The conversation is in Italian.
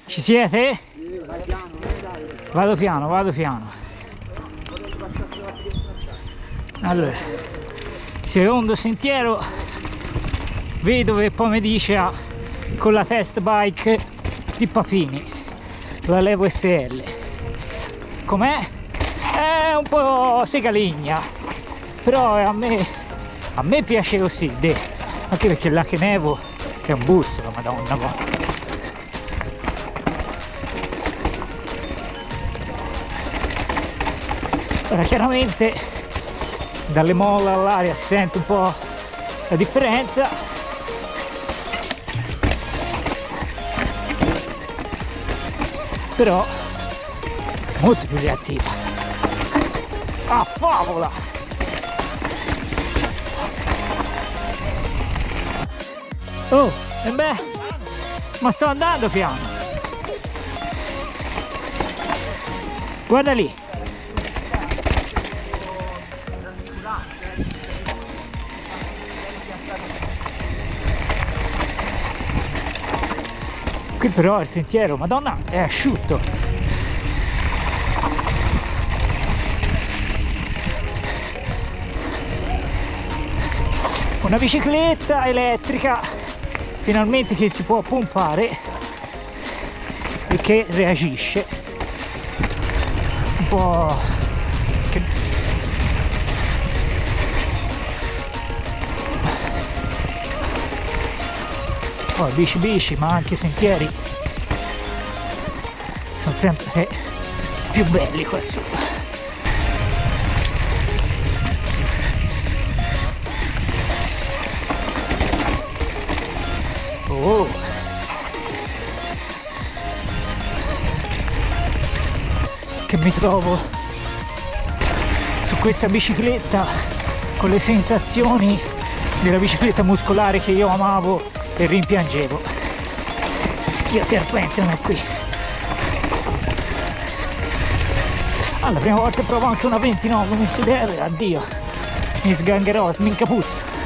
Ci siete? Vado piano, vado piano. Allora, secondo sentiero vedo che poi mi dice con la test bike di Papini, la Levo SL. Com'è? È un po' segaligna, però a me piace così, anche perché la Kenevo è un busto, la madonna. Ora chiaramente dalle molle all'aria si sente un po' la differenza, però molto più reattiva. Ah, favola! Oh, e beh, ma sto andando piano. Guarda lì. Qui però il sentiero, madonna, è asciutto. Una bicicletta elettrica finalmente che si può pompare e che reagisce un po'. Poi bici, ma anche sentieri sono sempre più belli qua su. Oh, che mi trovo su questa bicicletta con le sensazioni della bicicletta muscolare che io amavo e rimpiangevo. Io serpente non è qui. La prima volta provo anche una 29 come si deve, addio, mi sgangherò, smincapuzzo.